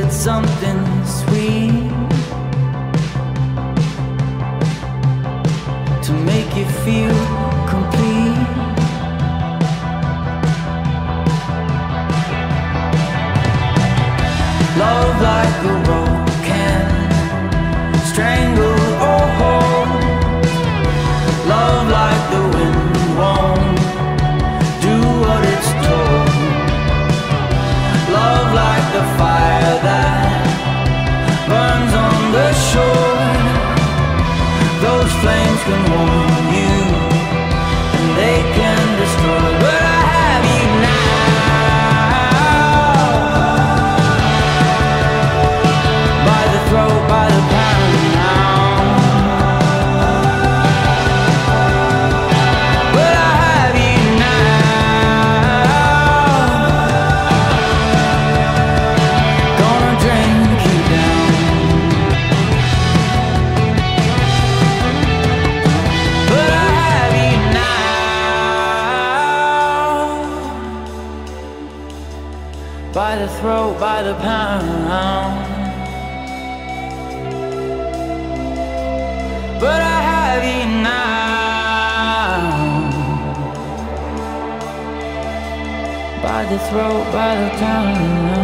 with something sweet to make you feel complete. Love like a rope can strangle or hold. Love like the wind won't do what it's told. Love like the fire that burns on the shore. Those flames can warm you and they can destroy. But I have you now, by the throat, by the pound now. But I have you now, gonna drink you down. But I have you now, by the throat, by the pound. But I have you now, by the throat, by the pound.